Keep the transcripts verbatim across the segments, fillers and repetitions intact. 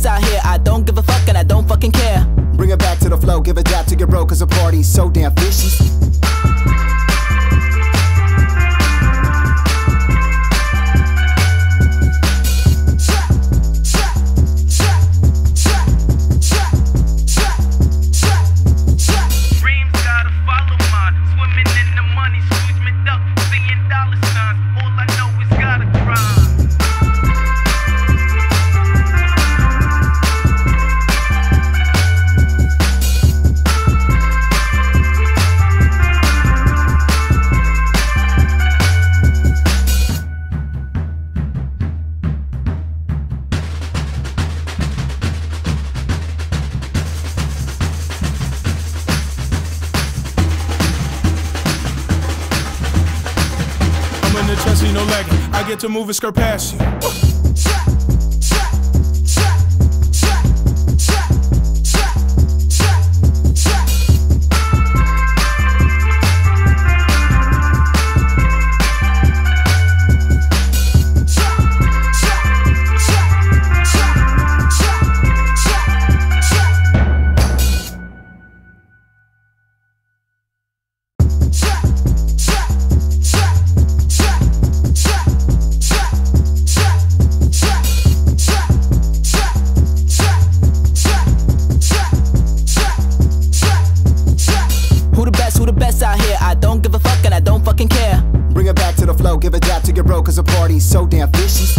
best out here. I don't give a fuck and I don't fucking care. Bring it back to the flow, give a dap to your bro, cause the party's so damn vicious. Chelsea, no lagging. I get to move and skirt past you. Out here, I don't give a fuck and I don't fucking care. Bring it back to the flow, give a dap to your bro, cause the party's so damn vicious.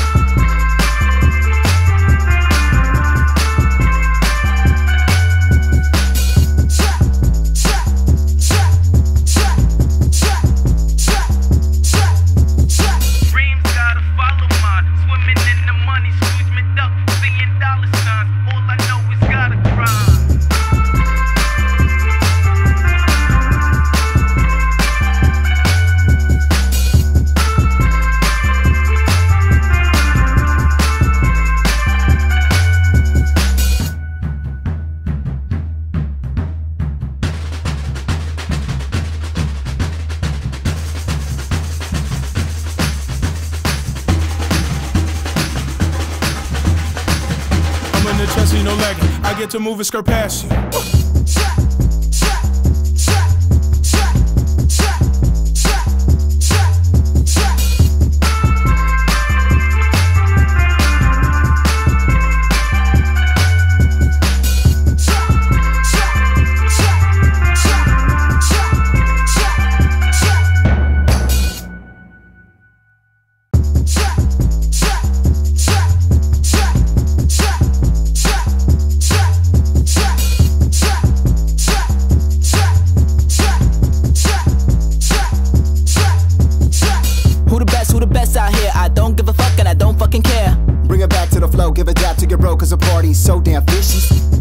Chelsea, no lagging. I get to move and skirt past you. Out here, I don't give a fuck and I don't fucking care. Bring it back to the flow, give a dap to your bro, cause the party's so damn vicious.